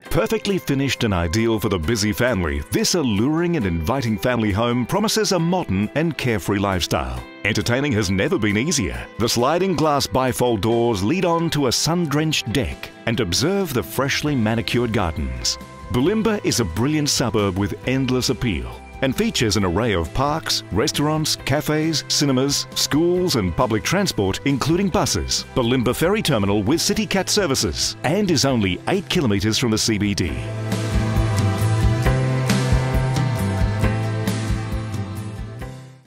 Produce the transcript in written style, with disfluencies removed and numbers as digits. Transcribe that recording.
Perfectly finished and ideal for the busy family, this alluring and inviting family home promises a modern and carefree lifestyle. Entertaining has never been easier. The sliding glass bifold doors lead on to a sun-drenched deck and observe the freshly manicured gardens. Bulimba is a brilliant suburb with endless appeal and features an array of parks, restaurants, cafes, cinemas, schools and public transport including buses, Bulimba ferry terminal with City Cat services, and is only 8 kilometres from the CBD.